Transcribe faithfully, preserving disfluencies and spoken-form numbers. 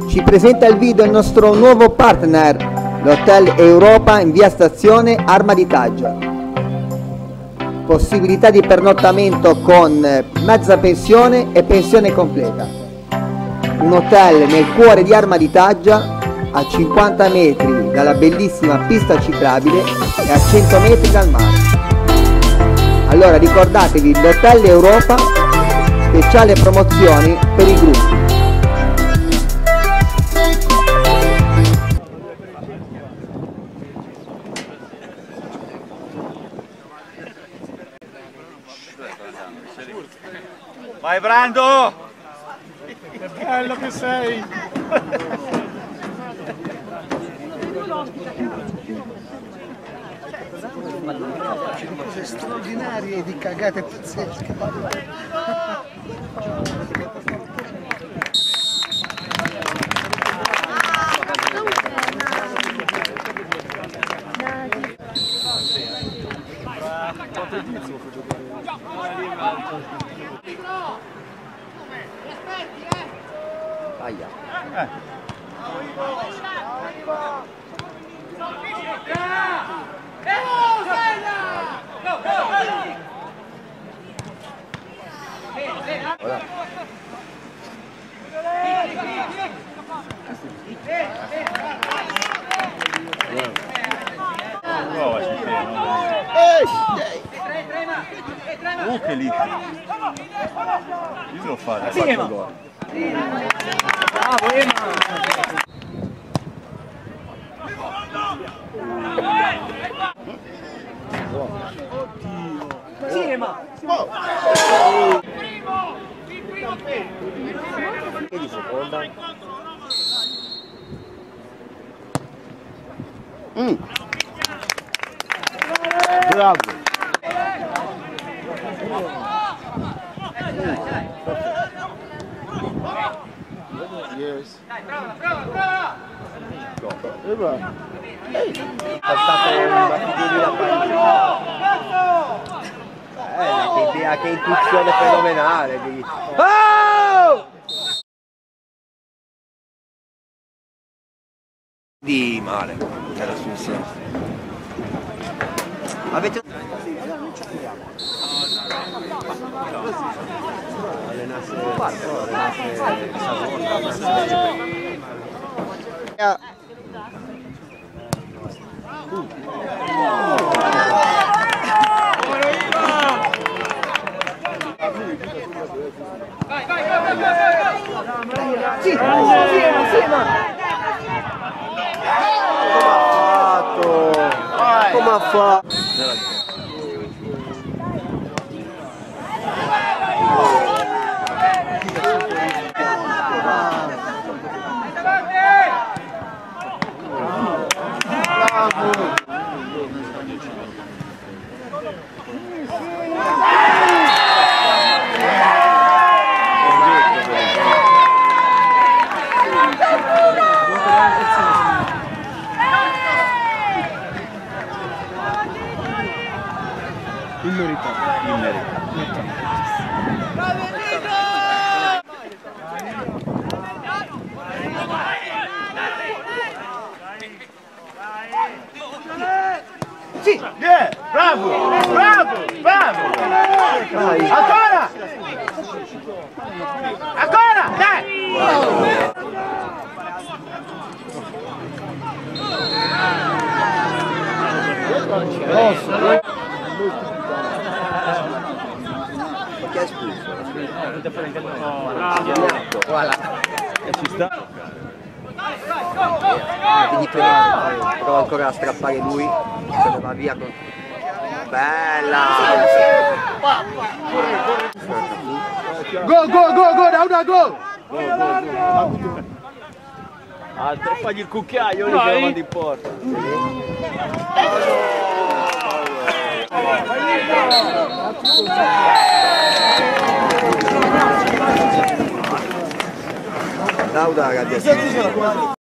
Ci presenta il video il nostro nuovo partner, l'Hotel Europa in via Stazione Arma di Taggia. Possibilità di pernottamento con mezza pensione e pensione completa. Un hotel nel cuore di Arma di Taggia, a cinquanta metri dalla bellissima pista ciclabile e a cento metri dal mare. Allora ricordatevi l'Hotel Europa, speciale promozioni per i gruppi. Vai Brando! Che bello che sei! Cose straordinarie di cagate pazzesche. Aia. Eh. Oh che liscio! Io devo fare, sì, ma... bravo Ema! Sì, ma... Che di seconda? Mm. Bravo! Yes. Dai, brava, brava, brava! Ho fatto una figurina pancia. Eh, che idea, che intuizione fenomenale di... Oh! Di male, era sul senso. Avete... Allenasse Savona, Vai, vai, vai, vai, vai! Sì, sì, ma sì, ma... Come ha fatto? In merito. In merito. Sì! Yeah, bravo! Bravo! Bravo! Dai. Ancora! Ancora! Dai! Perché è espulso? Voilà. E ci sta. Prova ancora a strappare lui, se ne va via con... Bella! Go, go, go, go, Dauda, go! Altro, fagli il cucchiaio, lì che lo mandi in porta. Dauda, ragazzi.